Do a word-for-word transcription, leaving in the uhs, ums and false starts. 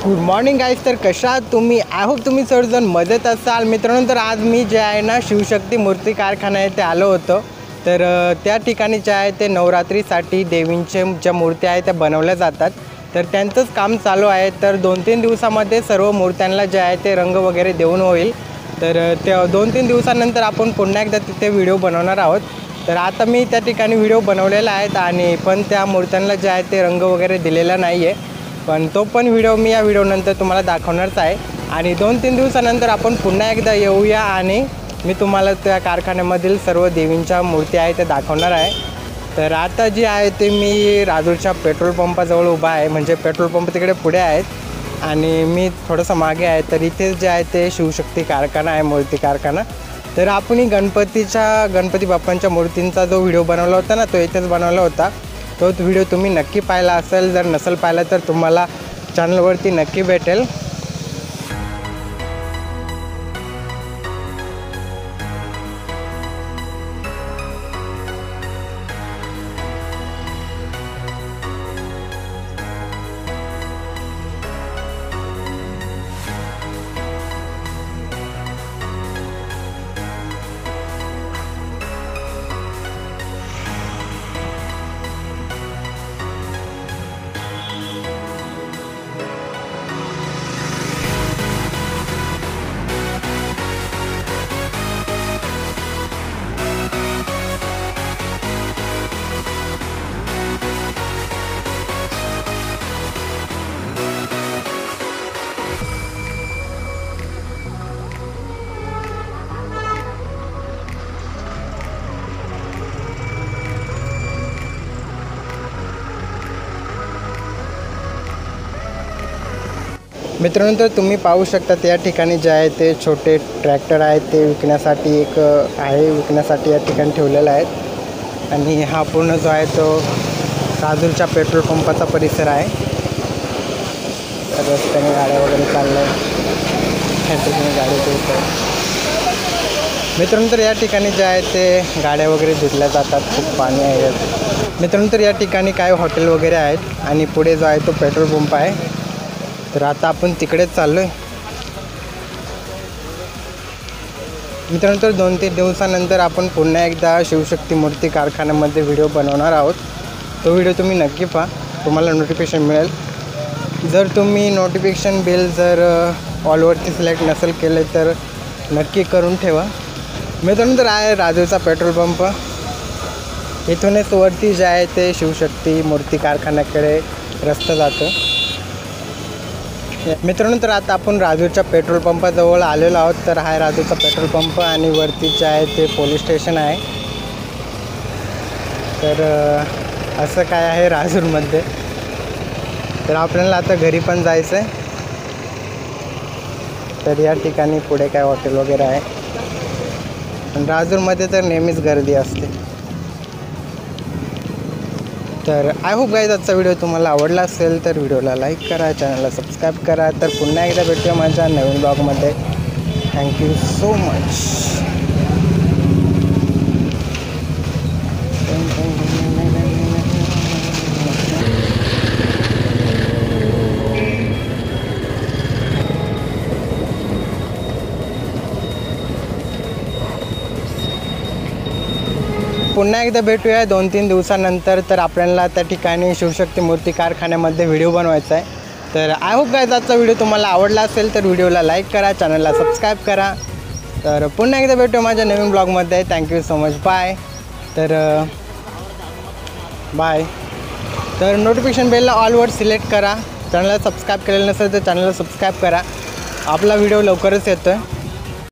Good morning guys. तर कशा आहात तुम्ही? आय होप तुम्ही सर्वजण मजेत असाल. मित्रांनो, तर आज मी जे आहे ना शिवशक्ती मूर्ती कारखाना येथे आलो होतो. तर त्या ठिकाणी जे आहे ते नवरात्रीसाठी देवींचे ज्या मूर्त्या आहेत त्या बनवल्या जातात. तर त्यांचंच काम चालू आहे. तर दोन तीन दिवसामध्ये सर्व मूर्त्यांना जे आहे ते रंग वगैरे देऊन होईल. तर त्या दोन तीन दिवसानंतर आपण पुन्हा एकदा तिथे व्हिडिओ बनवणार आहोत. तर आता मी त्या ठिकाणी व्हिडिओ बनवलेला आहेत आणि पण त्या मूर्त्यांना जे आहे ते रंग वगैरे दिलेला नाही आहे. पण तो पण व्हिडिओ मी या व्हिडिओनंतर तुम्हाला दाखवणारच आहे. आणि दोन तीन दिवसानंतर आपण पुन्हा एकदा येऊया आणि मी तुम्हाला त्या कारखान्यामधील सर्व देवींच्या मूर्ती आहे त्या दाखवणार आहे. तर आता जी आहे ते मी राजूरच्या पेट्रोल पंपाजवळ उभा आहे. म्हणजे पेट्रोल पंप तिकडे पुढे आहेत आणि मी थोडंसं मागे आहे. तर इथे जे आहे ते शिवशक्ती कारखाना आहे, मूर्ती कारखाना. तर आपण गणपतीच्या गणपती बाप्पांच्या मूर्तींचा जो व्हिडिओ बनवला होता ना तो इथेच बनवला होता. तो व्हिडिओ तुम्ही नक्की पाहिला असेल. जर नसेल पाहिला तर तुम्हाला चॅनलवरती नक्की भेटेल. मित्रांनो, तर तुम्ही पाहू शकता या ठिकाणी जे आहे ते छोटे ट्रॅक्टर आहेत ते विकण्यासाठी एक आहे विकण्यासाठी या ठिकाणी ठेवलेला आहेत. आणि हा पूर्ण जो आहे तो राजूरच्या पेट्रोल पंपाचा परिसर आहे. रस्त्याने गाड्या वगैरे चालल्या ह्या ठिकाणी गाडी धुत. मित्रांनो, तर या ठिकाणी जे आहे ते गाड्या वगैरे धुतल्या जातात. खूप पाणी आहे मित्रांनो. तर या ठिकाणी काय हॉटेल वगैरे आहेत आणि पुढे जो आहे तो पेट्रोल पंप आहे. तर आता आपण तिकडेच चाललो आहे. मित्रांनो, तर दोन तीन दिवसानंतर आपण पुन्हा एकदा शिवशक्ती मूर्ती कारखान्यामध्ये व्हिडिओ बनवणार आहोत. तो व्हिडिओ तुम्ही नक्की पहा, तुम्हाला नोटिफिकेशन मिळेल. जर तुम्ही नोटिफिकेशन बिल जर ऑलवरती सिलेक्ट नसेल केले तर नक्की करून ठेवा. मित्रांनो, तर आहे राजूरचा पेट्रोल पंप. इथूनच वरती जे आहे ते शिवशक्ती मूर्ती कारखान्याकडे रस्ता जातो. मित्रांनो, तर आता आपण राजूरच्या पेट्रोल पंपाजवळ आलेलो आहोत. तर हा राजूरचा पेट्रोल पंप आणि वरती जे आहे ते पोलीस स्टेशन आहे. तर असं काय आहे राजूरमध्ये. तर आपल्याला आता घरी पण जायचं आहे. तर या ठिकाणी पुढे काय हॉटेल वगैरे आहे. पण राजूरमध्ये तर नेहमीच गर्दी असते. तर आय होप गाईज आजचा व्हिडिओ तुम्हाला आवडला असेल तर व्हिडिओला लाईक करा, चॅनलला सबस्क्राईब करा. तर पुन्हा एकदा भेटूया माझ्या नवीन ब्लॉगमध्ये. Thank you so much. पुन्हा एकदा भेटूया दोन तीन दिवसानंतर. तर आपल्याला त्या ठिकाणी शिवशक्ती मूर्ती कारखान्यामध्ये व्हिडिओ बनवायचा आहे. तर आय होप गाईज आजचा व्हिडिओ तुम्हाला आवडला असेल तर व्हिडिओला लाईक करा, चॅनलला सबस्क्राईब करा. तर पुन्हा एकदा भेटूया माझ्या नवीन ब्लॉगमध्ये. Thank you so much. बाय. तर बाय. तर नोटिफिकेशन बेलला ऑलवर सिलेक्ट करा. चॅनलला सबस्क्राईब केलेलं नसेल तर चॅनलला सबस्क्राईब करा. आपला व्हिडिओ लवकरच येतो आहे.